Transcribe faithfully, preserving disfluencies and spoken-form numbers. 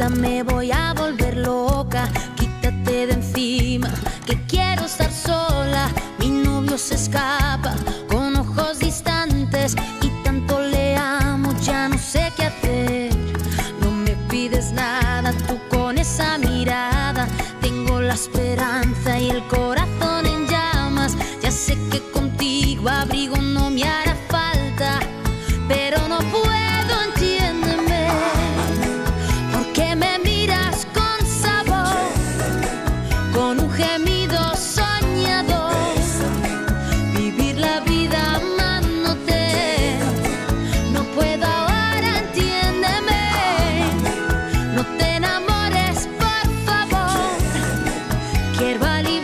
Ya me voy a volver loca, quítate de encima, que quiero estar sola. Mi novio se escapa con ojos distantes y tanto le amo, ya no sé qué hacer. No me pides nada, tú con esa mirada. Tengo la esperanza y el corazón en llamas. Ya sé que contigo abrigo no me hará falta, pero no puedo, entiéndeme. Porque me miras con sabor, con un gemido soñador. Vivir la vida amándote, no puedo ahora, entiéndeme. No te enamores, por favor. Quiero aliviar